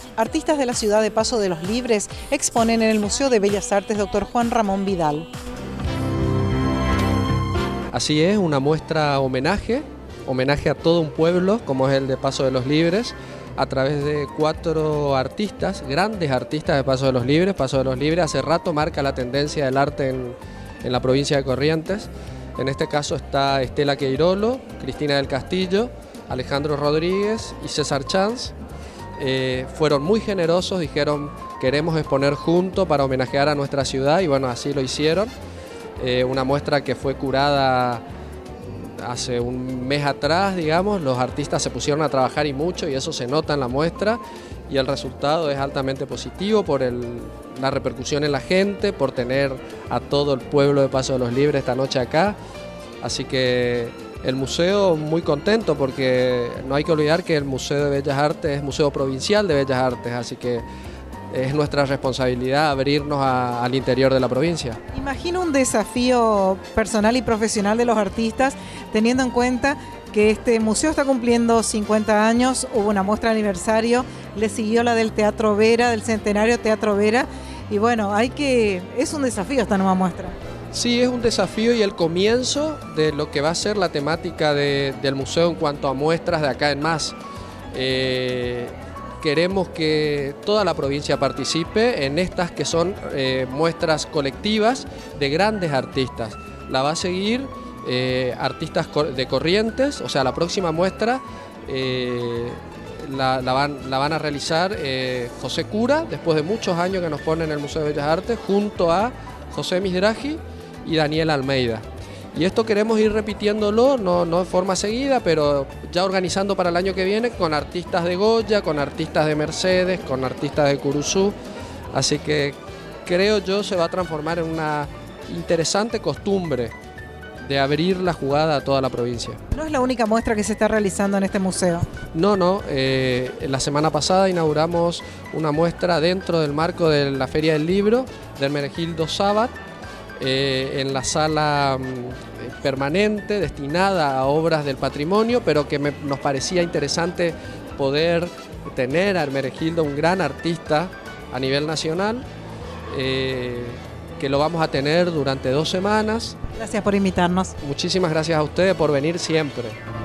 Artistas de la ciudad de Paso de los Libres exponen en el Museo de Bellas Artes Dr. Juan Ramón Vidal. Así es, una muestra homenaje a todo un pueblo como es el de Paso de los Libres, a través de 4 artistas, grandes artistas de Paso de los Libres. Paso de los Libres hace rato marca la tendencia del arte en la provincia de Corrientes. En este caso está Estela Queirolo, Cristina del Castillo, Alejandro Rodríguez y César Chanz. Fueron muy generosos, dijeron queremos exponer juntos para homenajear a nuestra ciudad y bueno, así lo hicieron. Una muestra que fue curada hace un mes atrás, digamos. Los artistas se pusieron a trabajar y mucho y eso se nota en la muestra y el resultado es altamente positivo por la repercusión en la gente, por tener a todo el pueblo de Paso de los Libres esta noche acá. Así que el museo muy contento porque no hay que olvidar que el Museo de Bellas Artes es Museo Provincial de Bellas Artes, así que es nuestra responsabilidad abrirnos al interior de la provincia. Imagino un desafío personal y profesional de los artistas, teniendo en cuenta que este museo está cumpliendo 50 años, hubo una muestra de aniversario, le siguió la del Teatro Vera, del Centenario Teatro Vera, y bueno, es un desafío esta nueva muestra. Sí, es un desafío y el comienzo de lo que va a ser la temática del museo en cuanto a muestras de acá en más. Queremos que toda la provincia participe en estas que son muestras colectivas de grandes artistas. La va a seguir artistas de Corrientes, o sea, la próxima muestra la van a realizar José Cura, después de muchos años que nos pone en el Museo de Bellas Artes, junto a José Misdraghi y Daniel Almeida. Y esto queremos ir repitiéndolo, no de forma seguida, pero ya organizando para el año que viene con artistas de Goya, con artistas de Mercedes, con artistas de Curuzú. Así que creo yo se va a transformar en una interesante costumbre de abrir la jugada a toda la provincia. No es la única muestra que se está realizando en este museo. No, la semana pasada inauguramos una muestra dentro del marco de la Feria del Libro del Hermenegildo Sabat, en la sala permanente destinada a obras del patrimonio, pero que nos parecía interesante poder tener a Hermenegildo, un gran artista a nivel nacional, que lo vamos a tener durante 2 semanas. Gracias por invitarnos. Muchísimas gracias a ustedes por venir siempre.